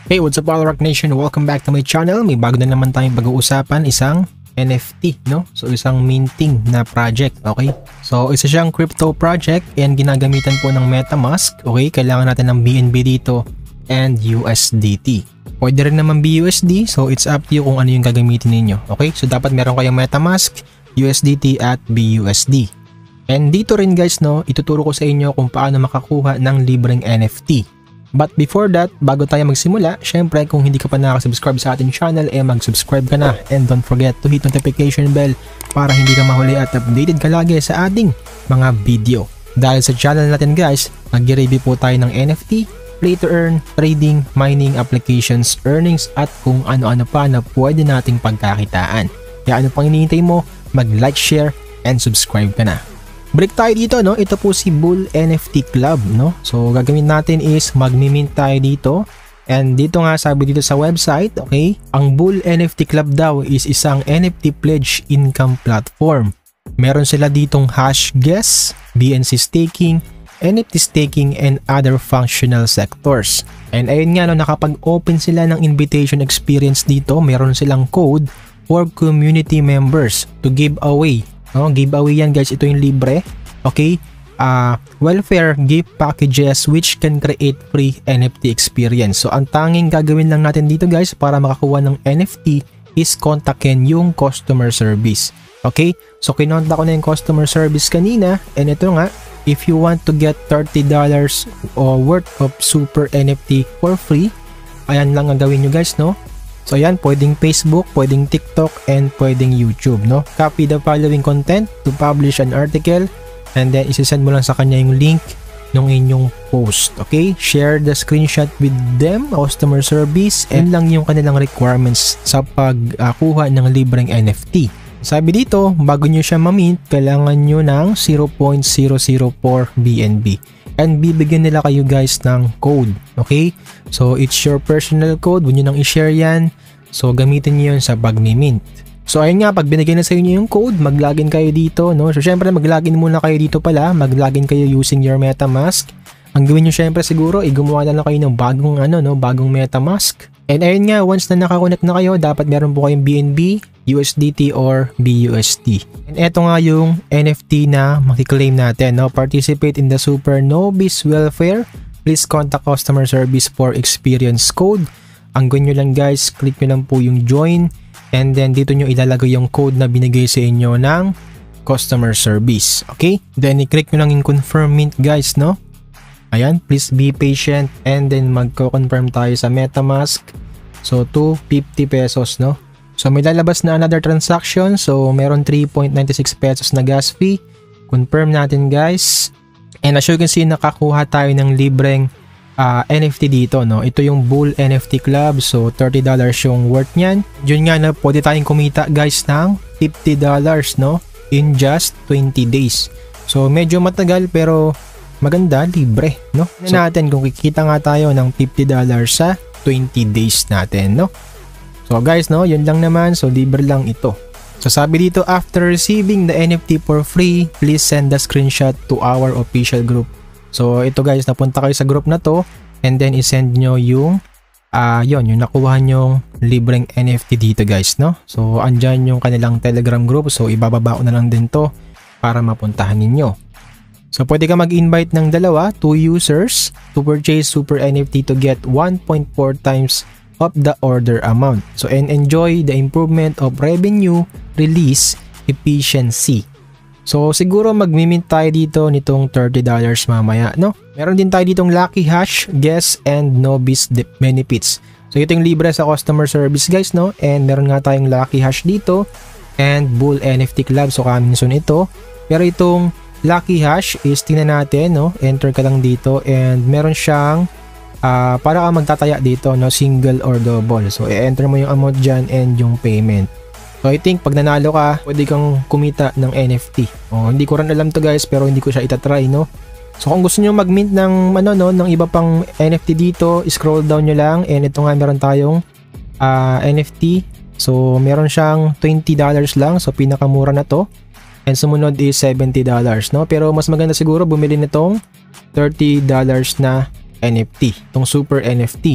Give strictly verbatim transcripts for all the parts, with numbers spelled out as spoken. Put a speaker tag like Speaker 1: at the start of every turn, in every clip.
Speaker 1: Hey, what's up Rock Nation? Welcome back to my channel. May bago na naman tayong pag-uusapan, isang N F T, no? So isang minting na project, okay? So isa siyang crypto project and ginagamitan po ng MetaMask, okay? Kailangan natin ng B N B dito and U S D T. Pwede rin naman B U S D, so it's up to you kung ano yung gagamitin ninyo, okay? So dapat meron kayong MetaMask, U S D T at B U S D. And dito rin guys, no, ituturo ko sa inyo kung paano makakuha ng libreng N F T. But before that, bago tayo magsimula, syempre kung hindi ka pa nakasubscribe sa ating channel, eh mag-subscribe ka na. And don't forget to hit notification bell para hindi ka mahuli at updated ka lagi sa ating mga video. Dahil sa channel natin guys, nag-review po tayo ng N F T, play to earn, trading, mining, applications, earnings at kung ano-ano pa na pwede nating pagkakitaan. Kaya ano pang hinihintay mo, mag-like, share, and subscribe ka na. Break tayo dito, no? Ito po si Bull N F T Club, no? So gagawin natin is magmi-mint tayo dito. And dito nga sabi dito sa website, okay? Ang Bull N F T Club daw is isang N F T pledge income platform. Meron sila ditong hash guess, B N C staking, N F T staking and other functional sectors. And ayun nga, no, nakapag-open sila ng invitation experience dito. Meron silang code for community members to give away. No, giveaway yan guys, ito yung libre. Okay, uh, welfare gift packages which can create free N F T experience. So ang tanging gagawin lang natin dito guys para makakuha ng N F T is kontakin yung customer service. Okay, so kinontak ko na yung customer service kanina. And ito nga, if you want to get thirty dollars or worth of super N F T for free, ayan lang ang gawin nyo guys, no? So ayan, pwedeng Facebook, pwedeng TikTok, and pwedeng YouTube, no? Copy the following content to publish an article and then isisend mo lang sa kanya yung link ng inyong post, okay? Share the screenshot with them, customer service, and lang yung kanilang requirements sa pagkuha ng libreng N F T. Sabi dito, bago nyo siya ma-mint, kailangan nyo ng zero point zero zero four B N B. And bibigyan nila kayo guys ng code, okay? So it's your personal code, huwag nyo nang i-share yan. So gamitin nyo yun sa pag-mint. So ayun nga, pag binigay na sa inyo yung code, mag-login kayo dito, no? So syempre mag-login muna kayo dito pala, mag-login kayo using your MetaMask. Ang gawin nyo syempre siguro, ay gumawa na lang kayo ng bagong ano, no? Bagong MetaMask. And ayun nga, once na nakakonect na kayo, dapat meron po kayong B N B, U S D T or B U S D. And eto nga yung N F T na makiklaim natin, no? Participate in the Super Nobis Welfare. Please contact customer service for experience code. Ang gawin nyo lang guys, click nyo lang po yung join. And then dito nyo ilalagay yung code na binigay sa inyo ng customer service. Okay? Then i-click nyo lang yung confirm mint guys, no? Ayan, please be patient. And then magko-confirm tayo sa MetaMask. So two hundred fifty pesos, no? So may lalabas na another transaction. So meron three point nine six pesos na gas fee. Confirm natin guys. And as you can see, nakakuha tayo ng libreng uh, N F T dito, no? Ito yung Bull N F T Club. So thirty dollars yung worth nyan. Yun nga na pwede tayong kumita guys ng fifty dollars, no? In just twenty days. So medyo matagal pero maganda, libre, no? So, natin kung kikita nga tayo ng fifty dollars sa twenty days natin, no? So guys, no, yun lang naman. So libre lang ito. So sabi dito, after receiving the N F T for free, please send the screenshot to our official group. So ito guys, napunta kayo sa group na to and then isend nyo yung uh, yun, yung nakuha nyong libreng N F T dito guys, no? So andyan yung kanilang Telegram group. So ibababa ko na lang din to para mapuntahan ninyo. So pwede ka mag-invite ng dalawa, two users to purchase super N F T to get one point four times of the order amount. So and enjoy the improvement of revenue release efficiency. So siguro mag-mint tayo dito nitong thirty dollars mamaya, no? Meron din tayo ditong lucky hash, guess, and Nobis benefits. So ito yung libre sa customer service guys, no? And meron nga tayong lucky hash dito and Bull N F T Club. So coming soon ito. Pero itong lucky hash is tingnan natin, no? Enter ka lang dito and meron siyang uh, para ka magtataya dito, no? Single or double. So i-enter mo yung amount dyan and yung payment. So I think pag nanalo ka, pwede kang kumita ng N F T. Oh, hindi ko rin alam to guys, pero hindi ko siya itatry, no? So kung gusto nyo mag-mint ng ano, no, ng iba pang N F T dito, scroll down nyo lang and ito nga meron tayong uh, N F T. So meron siyang twenty dollars lang, so pinakamura na to. And sumunod is seventy dollars, no? Pero mas maganda siguro bumili nitong thirty dollars na N F T, itong super N F T.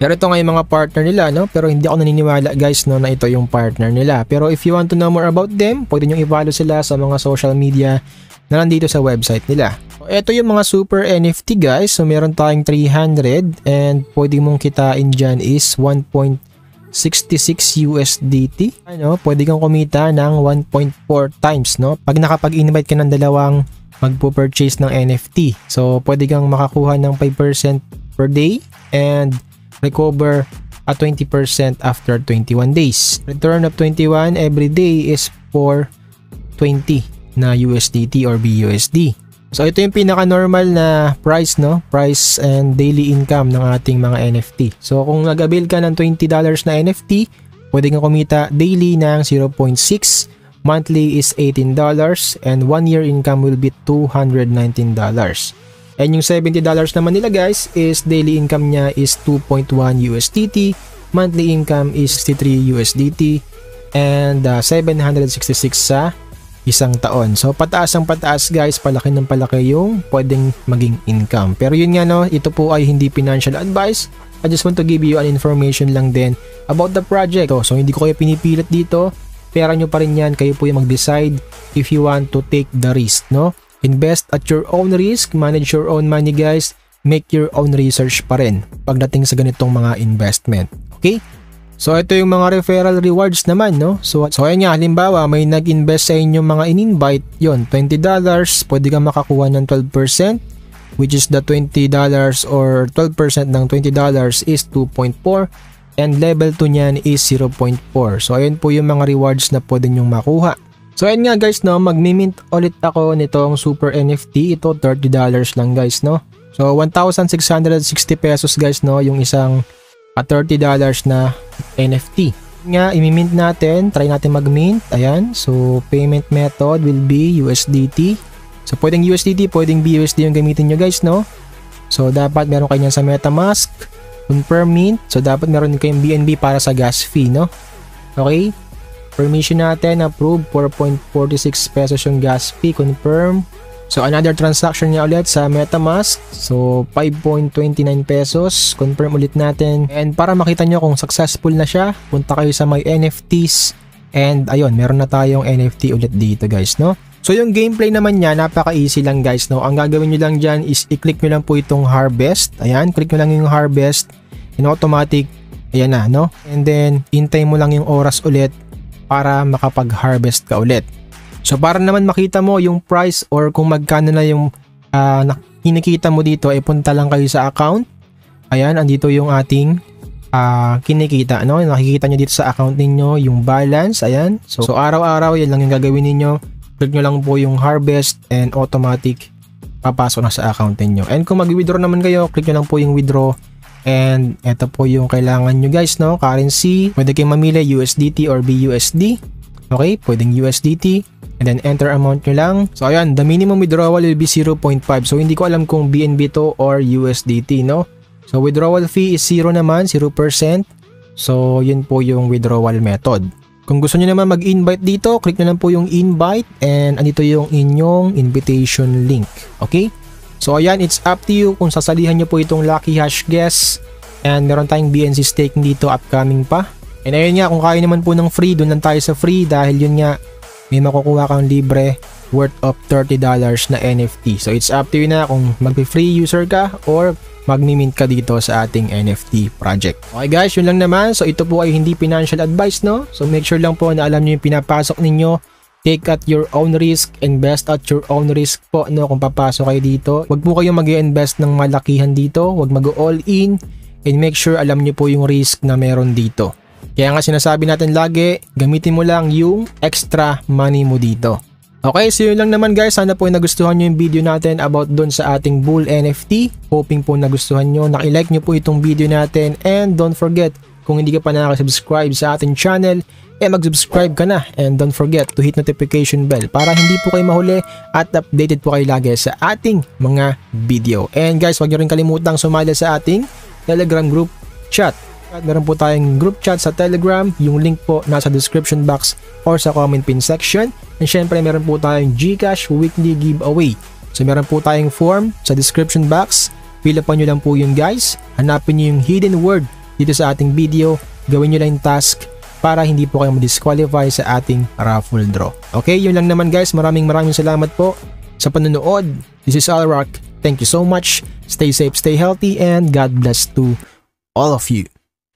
Speaker 1: Pero ito nga yung mga partner nila, no? Pero hindi ako naniniwala guys, no, na ito yung partner nila. Pero if you want to know more about them, pwede nyo i-follow sila sa mga social media na nandito sa website nila. So, ito yung mga super N F T guys. So meron tayong three hundred and pwede mong kitain dyan is one point six six U S D T. Ano, pwede kang kumita ng one point four times, no? Pag nakapag-invite ka ng dalawang magpo-purchase ng N F T. So pwede kang makakuha ng five percent per day and recover at twenty percent after twenty-one days. Return of twenty-one every day is for twenty na U S D T or B U S D. So ito yung pinaka-normal na price, no? Price and daily income ng ating mga N F T. So kung nag-avail ka ng twenty dollars na N F T, pwede kang kumita daily ng zero point six, monthly is eighteen dollars, and one year income will be two hundred nineteen dollars. And yung seventy dollars naman nila guys is daily income niya is two point one U S D T, monthly income is sixty-three U S D T, and uh, seven hundred sixty-six sa isang taon. So pataas ang pataas guys, palaki ng palaki yung pwedeng maging income. Pero yun nga, no, ito po ay hindi financial advice. I just want to give you an information lang din about the project. So, so hindi ko kayo pinipilit dito, pera nyo pa rin yan, kayo po yung mag-decide if you want to take the risk, no? Invest at your own risk, manage your own money guys, make your own research pa rin pagdating sa ganitong mga investment. Okay? So ito yung mga referral rewards naman, no? So, so ayun nga, halimbawa may nag-invest sa inyo mga in-invite, yon twenty dollars, pwede kang makakuha ng twelve percent, which is the twenty dollars or twelve percent ng twenty dollars is two point four, and level two niyan is zero point four. So ayun po yung mga rewards na pwede nyong makuha. So ayun nga guys, no, mag-mint ulit ako nitong super N F T. Ito thirty dollars lang guys, no. So one thousand six hundred sixty pesos guys, no, yung isang uh, thirty dollars na N F T. Nga, imi-mint natin, try natin mag-mint. Ayan, so payment method will be U S D T. So pwedeng U S D T, pwedeng B U S D yung gamitin nyo guys, no. So dapat meron kayo sa MetaMask, confirm mint. So dapat meron kayong B N B para sa gas fee, no. Okay. Permission natin, approve, four point four six pesos yung gas fee, confirm. So another transaction niya ulit sa MetaMask, so five point two nine pesos, confirm ulit natin. And para makita nyo kung successful na siya, punta kayo sa my N F Ts, and ayun, meron na tayong N F T ulit dito guys, no. So yung gameplay naman niya, napaka-easy lang guys, no. Ang gagawin nyo lang dyan is i-click nyo lang po itong harvest. Ayan, click nyo lang yung harvest, in automatic, ayan na, no. And then, hintay mo lang yung oras ulit para makapag-harvest ka ulit. So para naman makita mo yung price or kung magkano na yung uh, kinikita mo dito, ay punta lang kayo sa account. Ayan, andito yung ating uh, kinikita, no? Nakikita nyo dito sa account ninyo yung balance. Ayan, so, so araw-araw yan lang yung gagawin ninyo. Click nyo lang po yung harvest and automatic papasok na sa account ninyo. And kung mag-withdraw naman kayo, click nyo lang po yung withdraw. And ito po yung kailangan nyo guys, no? Currency, pwede kayong mamili U S D T or B U S D. Okay, pwedeng U S D T. And then enter amount nyo lang. So ayan, the minimum withdrawal will be zero point five. So hindi ko alam kung B N B to or U S D T, no? So withdrawal fee is zero naman, zero percent. So yun po yung withdrawal method. Kung gusto nyo naman mag-invite dito, click nyo lang po yung invite. And andito yung inyong invitation link. Okay? So ayan, it's up to you kung sasalihan nyo po itong Lucky Hash Guess. And meron tayong B N C staking dito upcoming pa. And ayun nga, kung kaya naman po ng free, doon lang tayo sa free dahil yun nga, may makukuha kang libre worth of thirty dollars na N F T. So it's up to you na kung mag-free user ka or mag-mint ka dito sa ating N F T project. Okay guys, yun lang naman. So ito po ay hindi financial advice, no? So make sure lang po na alam nyo yung pinapasok ninyo. Take at your own risk, invest at your own risk po, no, kung papasok kayo dito. Huwag po kayong mag-i-invest ng malakihan dito, huwag mag-all in, and make sure alam niyo po yung risk na meron dito. Kaya nga sinasabi natin lagi, gamitin mo lang yung extra money mo dito. Okay, so yun lang naman guys, sana po nagustuhan nyo yung video natin about doon sa ating Bull N F T. Hoping po nagustuhan nyo, nakilike nyo po itong video natin, and don't forget, kung hindi ka pa nakasubscribe sa ating channel, eh mag-subscribe ka na, and don't forget to hit notification bell para hindi po kayo mahuli at updated po kayo lagi sa ating mga video. And guys, huwag nyo rin kalimutang sumali sa ating Telegram group chat. At meron po tayong group chat sa Telegram, yung link po nasa description box or sa comment pin section. And syempre meron po tayong GCash weekly giveaway. So meron po tayong form sa description box, fill up nyo lang po yun guys, hanapin nyo yung hidden word dito sa ating video, gawin nyo lang yung task para hindi po kayo ma-disqualify sa ating raffle draw. Okay, yun lang naman guys. Maraming maraming salamat po sa panonood. This is Alrock. Thank you so much. Stay safe, stay healthy, and God bless to all of you.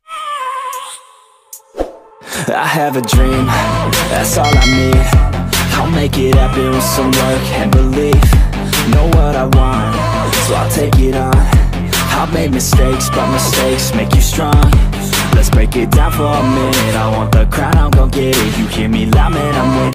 Speaker 2: I have a dream, that's all I need. I'll make it happen with some work and belief. Know what I want, so I'll take it on. I've made mistakes, but mistakes make you strong. Let's break it down for a minute. I want the crown, I'm gon' get it. You hear me loud, man, I'm with